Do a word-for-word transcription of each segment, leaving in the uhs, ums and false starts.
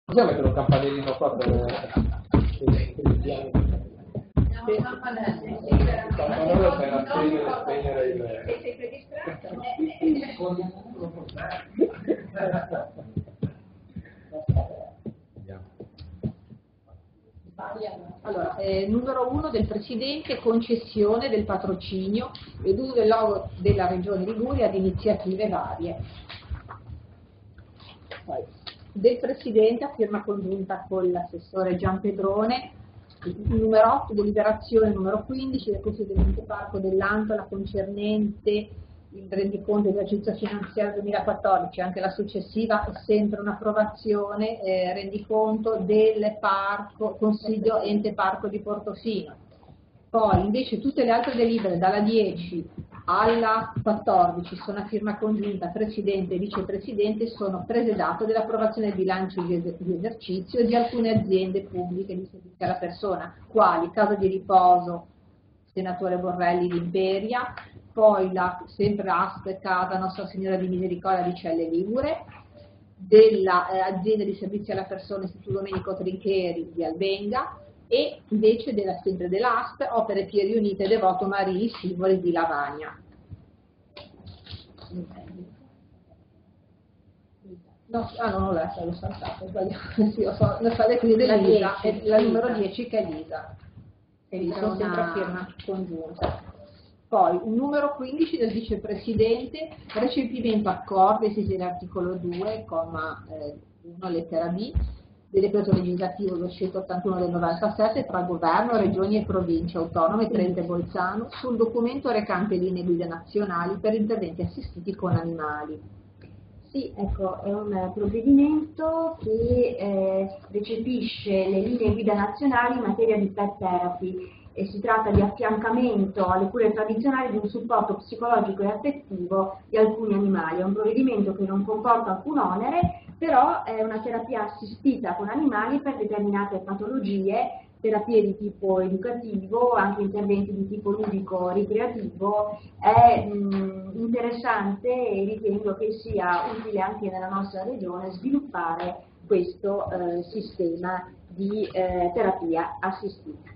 Possiamo mettere un campanellino qua per il piano? Un campanello. Il campanello per accendere e spegnere il... Sei predistratto? Allora, eh, numero uno del Presidente, concessione del patrocinio ed uso del logo della Regione Liguria ad iniziative varie. Poi, del Presidente a firma congiunta con l'assessore Gianpedrone, numero otto, deliberazione numero quindici del Consiglio dell'Ente Parco dell'Antola concernente il rendiconto esercizio finanziario duemilaquattordici, anche la successiva è sempre un'approvazione, eh, rendiconto del parco, Consiglio Ente Parco di Portofino. Poi invece tutte le altre delibere dalla dieci alla quattordici sono a firma congiunta Presidente e Vicepresidente, sono prese dato dell'approvazione del bilancio di esercizio di alcune aziende pubbliche di servizio alla persona, quali Casa di Riposo Senatore Borrelli di Imperia, poi la sempre A S P Casa Nostra Signora di Misericordia di Celle Ligure, dell'azienda eh, di servizio alla persona Istituto Domenico Trincheri di Albenga e invece della, sempre dell'A S P Opere Pie Riunite Devoto Marii Simboli di Lavagna. No, ah, non ho letto, l'ho saltato, ho sbagliato. Sì, ho so, lo so, quindi la, Lisa, dieci, è la numero dieci che è Lisa. E lì sono sempre a firma congiunta. Poi un numero quindici del vicepresidente, recepimento accordi ai sensi dell'articolo due, comma uno, lettera B, del decreto legislativo duecentottantuno del novantasette tra governo, regioni e province autonome, Trento e Bolzano, sul documento recante linee guida nazionali per interventi assistiti con animali. Sì, ecco, è un provvedimento che eh, recepisce le linee guida nazionali in materia di pet therapy e si tratta di affiancamento alle cure tradizionali di un supporto psicologico e affettivo di alcuni animali. È un provvedimento che non comporta alcun onere, però è una terapia assistita con animali per determinate patologie, terapie di tipo educativo, anche interventi di tipo ludico-ricreativo. È mh, interessante e ritengo che sia utile anche nella nostra regione sviluppare questo eh, sistema di eh, terapia assistita.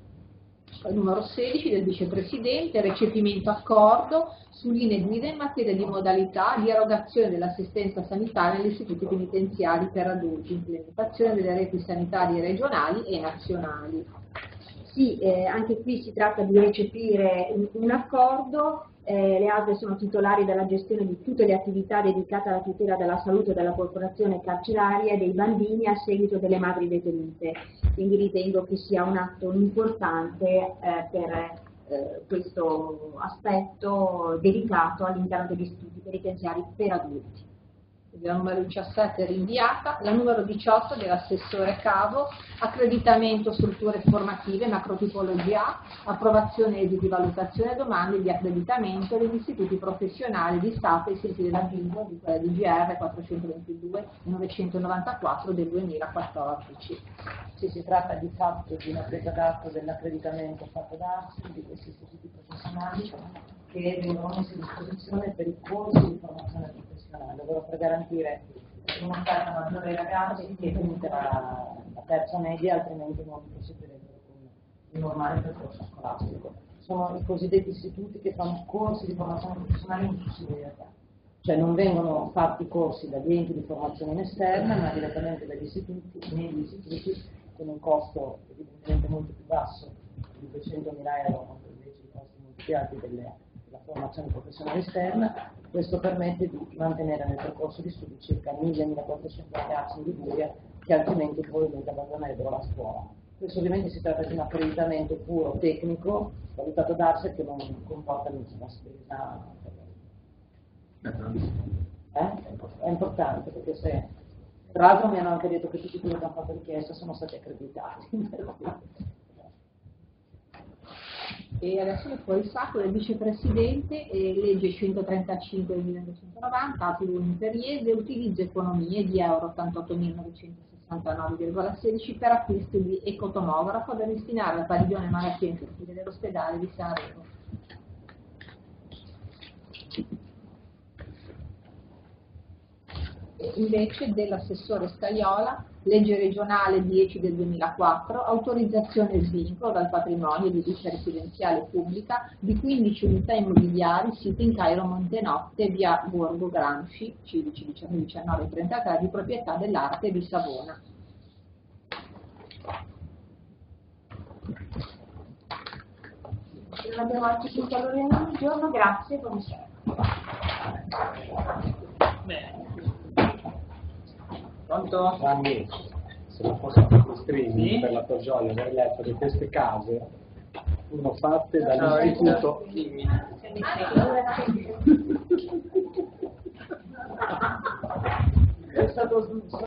Il numero sedici del vicepresidente, recepimento accordo su linee guida in materia di modalità di erogazione dell'assistenza sanitaria negli istituti penitenziari per adulti, implementazione delle reti sanitarie regionali e nazionali. Sì, eh, anche qui si tratta di recepire un, un accordo, eh, le A S L sono titolari della gestione di tutte le attività dedicate alla tutela della salute della popolazione carceraria e dei bambini a seguito delle madri detenute, quindi ritengo che sia un atto importante eh, per eh, questo aspetto delicato all'interno degli istituti penitenziari per adulti. La numero diciassette è rinviata, la numero diciotto dell'assessore Cavo, accreditamento strutture formative, macrotipologia A, approvazione esiti di valutazione e domande di accreditamento degli istituti professionali di Stato ai sensi dell'avviso di quella D G R quattrocentoventidue novecentonovantaquattro del duemilaquattordici. Sì, si tratta di fatto di una presa d'atto dell'accreditamento fatto da A S I di questi istituti professionali che vengono messi a disposizione per i corsi di formazione professionale, ovvero per garantire un'offerta maggiore ai ragazzi che finita la, la terza media, altrimenti non proseguirebbero con il normale percorso scolastico. Sono i cosiddetti istituti che fanno corsi di formazione professionale in sussidiarietà, cioè non vengono fatti corsi dagli enti di formazione in esterna, ma direttamente dagli istituti, negli istituti, con un costo evidentemente molto più basso di duecentomila euro, contro invece i costi molto più alti delle la formazione professionale esterna. Questo permette di mantenere nel percorso di studi circa mille millequattrocento ragazzi in Liguria che altrimenti probabilmente abbandonerebbero la scuola. Questo ovviamente si tratta di un accreditamento puro tecnico valutato da A S E che non comporta nessuna spesa. Eh? È importante perché se tra l'altro mi hanno anche detto che tutti quelli che hanno fatto richiesta sono stati accreditati. E adesso è fuori il sacco del vicepresidente, eh, legge centotrentacinque del millenovecentonovanta, Atilo Imperiese, utilizzo economie di euro ottantottomilanovecentosessantanove virgola sedici per acquisto di ecotomografo da destinare al padiglione malattie infettive dell'ospedale di Sanremo. E invece dell'assessore Scagliola legge regionale dieci del duemilaquattro, autorizzazione e svincolo dal patrimonio edilizia residenziale pubblica di quindici unità immobiliari site in Cairo Montenotte, via Borgo Gramsci, civici diciannove trentatré, di proprietà dell'Arte di Savona. Non abbiamo altri punti all'ordine del giorno, grazie, buonasera. Pronto? Gianni, se non fosse stato streaming, sì? Per la tua gioia aver letto che queste case furono fatte dall'istituto. È stato